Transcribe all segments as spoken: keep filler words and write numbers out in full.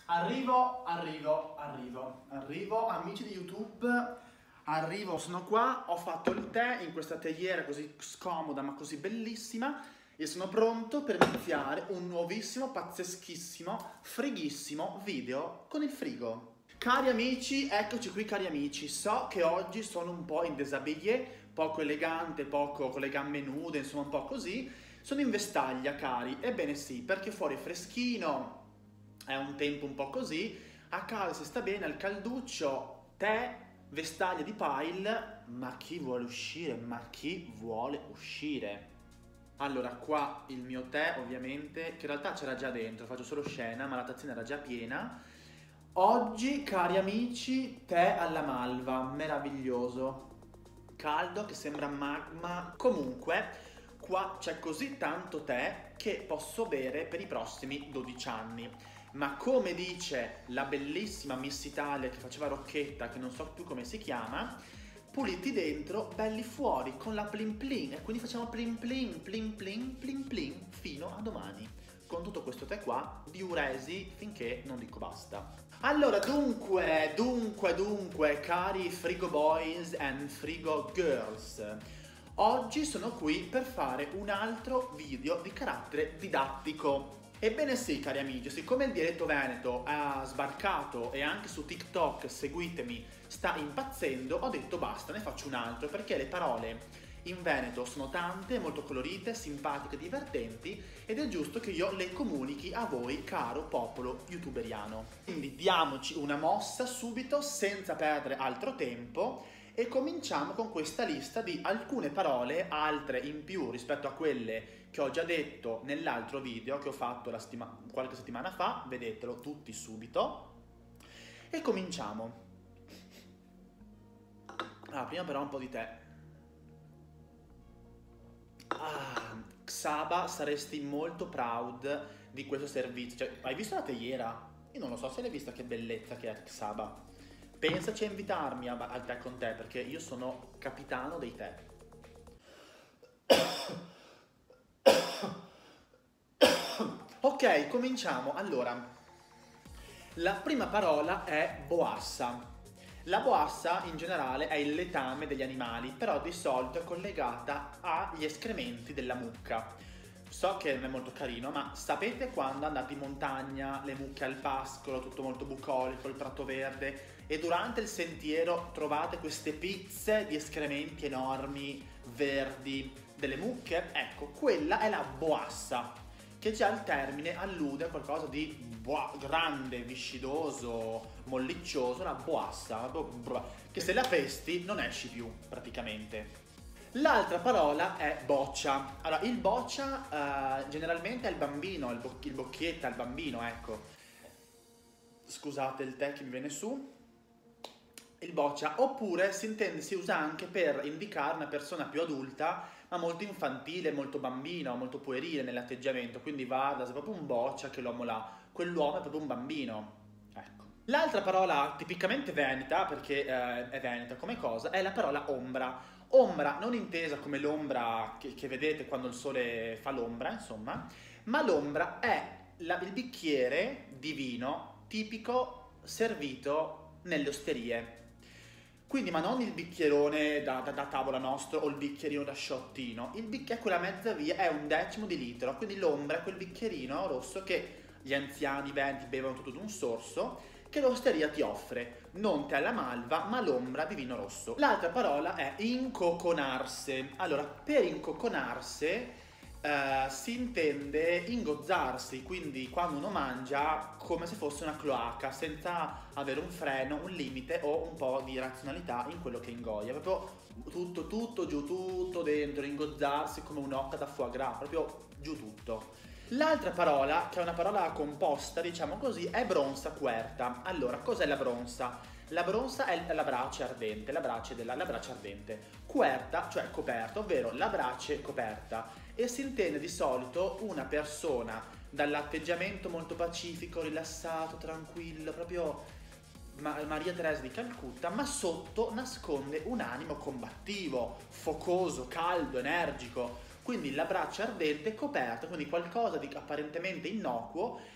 Arrivo, arrivo, arrivo, arrivo, amici di YouTube, arrivo, sono qua, ho fatto il tè in questa teiera così scomoda ma così bellissima e sono pronto per iniziare un nuovissimo, pazzeschissimo, frighissimo video con il frigo. Cari amici, eccoci qui cari amici, so che oggi sono un po' in déshabillé, poco elegante, poco con le gambe nude, insomma un po' così, sono in vestaglia cari, ebbene sì, perché fuori è freschino, è un tempo un po' così, a casa si sta bene, al calduccio, tè, vestaglia di pile, ma chi vuole uscire? Ma chi vuole uscire? Allora, qua il mio tè, ovviamente, che in realtà c'era già dentro, faccio solo scena, ma la tazzina era già piena. Oggi, cari amici, tè alla malva, meraviglioso. Caldo, che sembra magma. Comunque, qua c'è così tanto tè che posso bere per i prossimi dodici anni. Ma come dice la bellissima Miss Italia che faceva Rocchetta, che non so più come si chiama, puliti dentro, belli fuori, con la plin plin. E quindi facciamo plin plin, plin plin, plin plin, fino a domani. Con tutto questo tè qua, diuresi finché non dico basta. Allora, dunque, dunque, dunque, cari Frigo Boys and Frigo Girls, oggi sono qui per fare un altro video di carattere didattico. Ebbene sì, cari amici, siccome il dialetto veneto ha sbarcato e anche su TikTok, seguitemi, sta impazzendo, ho detto basta, ne faccio un altro, perché le parole in veneto sono tante, molto colorite, simpatiche, divertenti, ed è giusto che io le comunichi a voi, caro popolo youtuberiano. Quindi diamoci una mossa subito, senza perdere altro tempo, e cominciamo con questa lista di alcune parole, altre in più rispetto a quelle che ho già detto nell'altro video che ho fatto la settima- qualche settimana fa, vedetelo tutti subito. E cominciamo. Ah, prima però un po' di tè. Ah, Xaba, saresti molto proud di questo servizio. Cioè, hai visto la teiera? Io non lo so se l'hai vista che bellezza che è Xaba. Pensaci a invitarmi a- al tè con te, perché io sono capitano dei tè. Ok, cominciamo. Allora, la prima parola è boassa. La boassa in generale è il letame degli animali, però di solito è collegata agli escrementi della mucca. So che non è molto carino, ma sapete quando andate in montagna, le mucche al pascolo, tutto molto bucolico, il prato verde, e durante il sentiero trovate queste pizze di escrementi enormi, verdi, delle mucche? Ecco, quella è la boassa, che già il termine allude a qualcosa di boa, grande, viscidoso, molliccioso, la boassa, che se la pesti non esci più, praticamente. L'altra parola è boccia. Allora, il boccia uh, generalmente è il bambino, il, boc il bocchietta, il bambino, ecco. Scusate il tè che mi viene su. Il boccia, oppure si intende, si usa anche per indicare una persona più adulta, ma molto infantile, molto bambino, molto puerile nell'atteggiamento, quindi va da proprio un boccia che l'uomo là, quell'uomo è proprio un bambino, ecco. L'altra parola tipicamente veneta, perché eh, è veneta come cosa, è la parola ombra. Ombra non intesa come l'ombra che, che vedete quando il sole fa l'ombra, insomma, ma l'ombra è la, il bicchiere di vino tipico servito nelle osterie. Quindi, ma non il bicchierone da, da, da tavola nostro o il bicchierino da sciottino, il bicchiere, quella mezza via, è un decimo di litro, quindi l'ombra è quel bicchierino rosso che gli anziani venti bevono tutto d'un sorso, che l'osteria ti offre, non tè alla malva, ma l'ombra di vino rosso. L'altra parola è incoconarse. Allora, per incoconarse Uh, si intende ingozzarsi, quindi quando uno mangia come se fosse una cloaca, senza avere un freno, un limite o un po' di razionalità in quello che ingoia, proprio tutto, tutto giù, tutto dentro, ingozzarsi come un'occa da foie gras, proprio giù tutto. L'altra parola, che è una parola composta, diciamo così, è bronza querta. Allora, cos'è la bronza? La bronza è la brace ardente, la brace della la brace ardente. Querta, cioè coperta, ovvero la brace coperta. E si intende di solito una persona dall'atteggiamento molto pacifico, rilassato, tranquillo, proprio Ma Maria Teresa di Calcutta, ma sotto nasconde un animo combattivo, focoso, caldo, energico. Quindi la braccia ardente coperta, quindi qualcosa di apparentemente innocuo,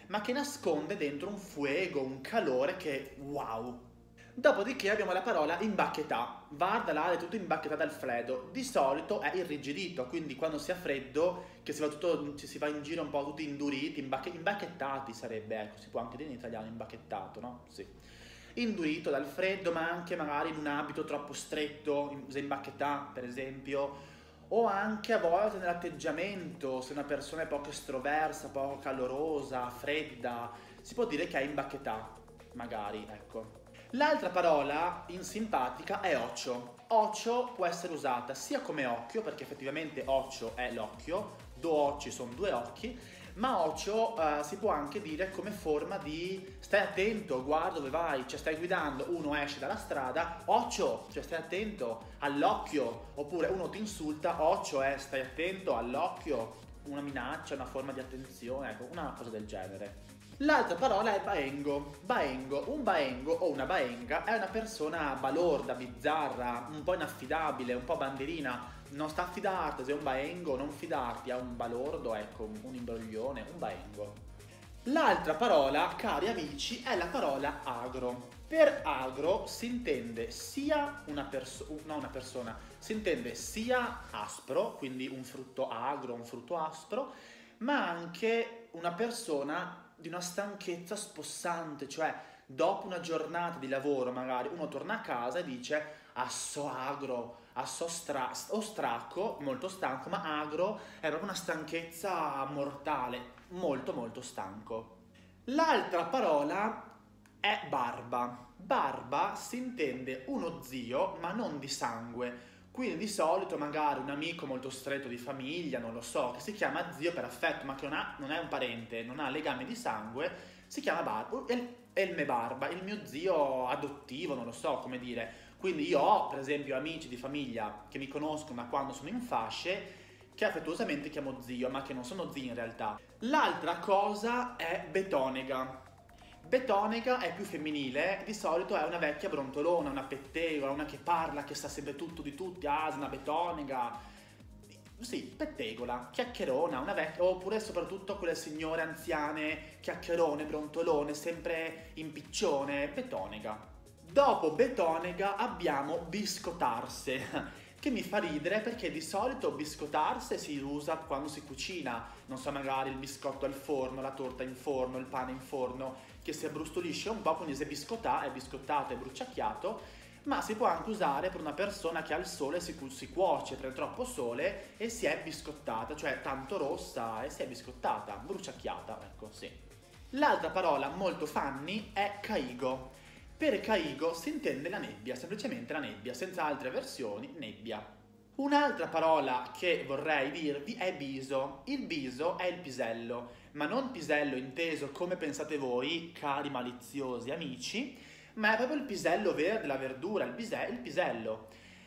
ma che nasconde dentro un fuego, un calore che wow. Dopodiché abbiamo la parola imbacchetà, va dall'aria tutto imbacchettà dal freddo, di solito è irrigidito, quindi quando si ha freddo, che si va, tutto, ci si va in giro un po' tutti induriti, imbacche, imbacchettati sarebbe, ecco, si può anche dire in italiano imbacchettato, no? Sì. Indurito dal freddo, ma anche magari in un abito troppo stretto, imbacchettà per esempio, o anche a volte nell'atteggiamento, se una persona è poco estroversa, poco calorosa, fredda, si può dire che è imbacchetà, magari, ecco. L'altra parola in simpatica è occhio. Occhio può essere usata sia come occhio, perché effettivamente occhio è l'occhio, due occhi sono due occhi, ma occhio eh, si può anche dire come forma di stai attento, guarda dove vai, cioè stai guidando, uno esce dalla strada, occhio, cioè stai attento all'occhio, oppure uno ti insulta, occhio è stai attento all'occhio, una minaccia, una forma di attenzione, ecco, una cosa del genere. L'altra parola è baengo. Baengo, un baengo o una baenga è una persona balorda, bizzarra, un po' inaffidabile, un po' banderina. Non sta a fidarti, se è un baengo, non fidarti, ha un balordo, ecco, un imbroglione, un baengo. L'altra parola, cari amici, è la parola agro. Per agro si intende sia una persona, no una persona, si intende sia aspro, quindi un frutto agro, un frutto aspro, ma anche una persona di una stanchezza spossante, cioè dopo una giornata di lavoro magari uno torna a casa e dice asso agro, asso stra- o stracco, molto stanco, ma agro è proprio una stanchezza mortale, molto molto stanco. L'altra parola è barba. Barba si intende uno zio ma non di sangue. Quindi di solito magari un amico molto stretto di famiglia, non lo so, che si chiama zio per affetto, ma che non, ha, non è un parente, non ha legame di sangue, si chiama barba. È il me barba, il mio zio adottivo, non lo so come dire. Quindi io ho, per esempio, amici di famiglia che mi conoscono da quando sono in fasce, che affettuosamente chiamo zio, ma che non sono zii in realtà. L'altra cosa è betonega. Betonega è più femminile, di solito è una vecchia brontolona, una pettegola, una che parla, che sa sempre tutto di tutti, asna, betonega. Sì, pettegola, chiacchierona, una vecchia, oppure soprattutto quelle signore anziane, chiacchierone, brontolone, sempre in piccione, betonega. Dopo betonega abbiamo biscottarse, che mi fa ridere perché di solito biscottarse si usa quando si cucina, non so, magari il biscotto al forno, la torta in forno, il pane in forno, che si abbrustolisce un po', quindi se biscottà è biscottato, è bruciacchiato, ma si può anche usare per una persona che al sole si, cu- si cuoce, prende troppo sole e si è biscottata, cioè tanto rossa e si è biscottata, bruciacchiata, ecco, sì. L'altra parola molto funny è caigo. Per caigo si intende la nebbia, semplicemente la nebbia, senza altre versioni, nebbia. Un'altra parola che vorrei dirvi è biso. Il biso è il pisello, ma non pisello inteso come pensate voi, cari maliziosi amici, ma è proprio il pisello verde, la verdura, il, bise- il pisello.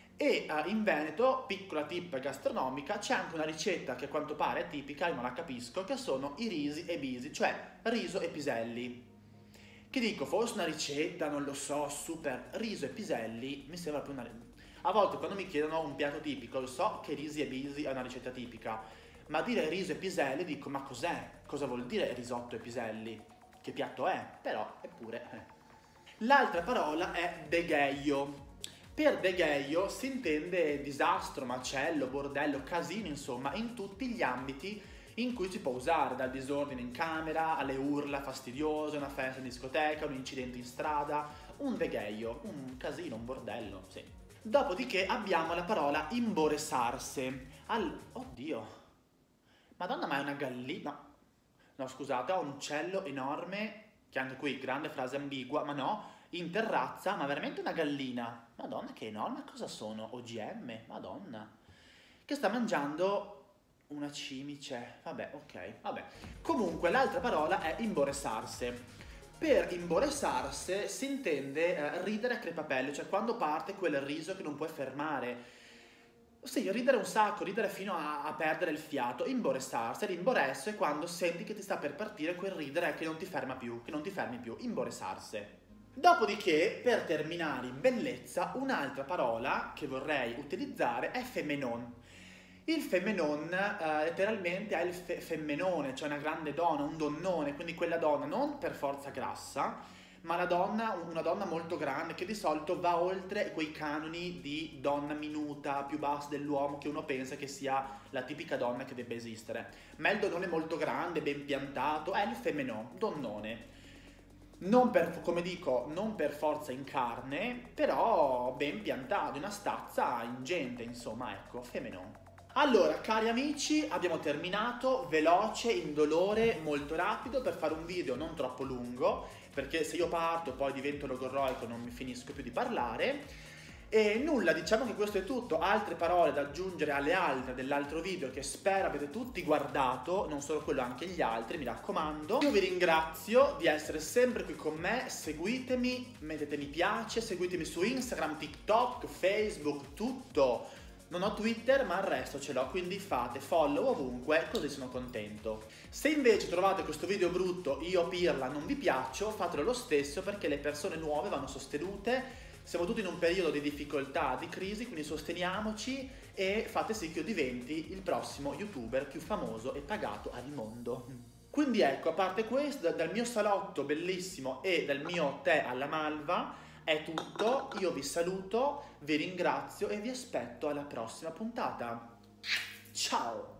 E uh, in Veneto, piccola tip gastronomica, c'è anche una ricetta che a quanto pare è tipica, io non la capisco, che sono i risi e bisi, cioè riso e piselli. Che dico, forse una ricetta, non lo so, super riso e piselli, mi sembra proprio una... A volte quando mi chiedono un piatto tipico, lo so che risi e bisi è una ricetta tipica, ma dire riso e piselli dico, ma cos'è? Cosa vuol dire risotto e piselli? Che piatto è? Però, eppure... Eh. L'altra parola è degheio. Per degheio si intende disastro, macello, bordello, casino, insomma, in tutti gli ambiti in cui si può usare, dal disordine in camera, alle urla fastidiose, una festa in discoteca, un incidente in strada, un degheio, un casino, un bordello, sì. Dopodiché abbiamo la parola imboresarse. Al... Oddio, Madonna, ma è una gallina? No, no, scusate, ho un uccello enorme, che anche qui, grande frase ambigua, ma no, in terrazza, ma veramente una gallina. Madonna, che enorme, cosa sono? O G M? Madonna. Che sta mangiando una cimice. Vabbè, ok, vabbè. Comunque, l'altra parola è imboresarse. Per imboresarse si intende eh, ridere a crepapelle, cioè quando parte quel riso che non puoi fermare. Sì, ridere un sacco, ridere fino a, a perdere il fiato, imboresarsi, l'imboresso è quando senti che ti sta per partire quel ridere che non ti ferma più, che non ti fermi più, imboresarsi. Dopodiché, per terminare in bellezza, un'altra parola che vorrei utilizzare è femenon. Il femmenon eh, letteralmente è il fe- femmenone, cioè una grande donna, un donnone, quindi quella donna non per forza grassa, ma la donna, una donna molto grande che di solito va oltre quei canoni di donna minuta, più bassa dell'uomo, che uno pensa che sia la tipica donna che debba esistere. Ma il donnone molto grande, ben piantato, è il femmenon, donnone. Non per, come dico, non per forza in carne, però ben piantato, una stazza ingente, insomma, ecco, femmenon. Allora, cari amici, abbiamo terminato, veloce, indolore, molto rapido, per fare un video non troppo lungo, perché se io parto poi divento logorroico, non mi finisco più di parlare. E nulla, diciamo che questo è tutto. Altre parole da aggiungere alle altre dell'altro video che spero avete tutti guardato, non solo quello, anche gli altri, mi raccomando. Io vi ringrazio di essere sempre qui con me, seguitemi, mettete mi piace, seguitemi su Instagram, TikTok, Facebook, tutto. Non ho Twitter, ma il resto ce l'ho, quindi fate follow ovunque, così sono contento. Se invece trovate questo video brutto, io pirla, non vi piaccio, fatelo lo stesso, perché le persone nuove vanno sostenute. Siamo tutti in un periodo di difficoltà, di crisi, quindi sosteniamoci e fate sì che io diventi il prossimo YouTuber più famoso e pagato al mondo. Quindi ecco, a parte questo, dal mio salotto bellissimo e dal mio tè alla malva è tutto. Io vi saluto, vi ringrazio e vi aspetto alla prossima puntata. Ciao!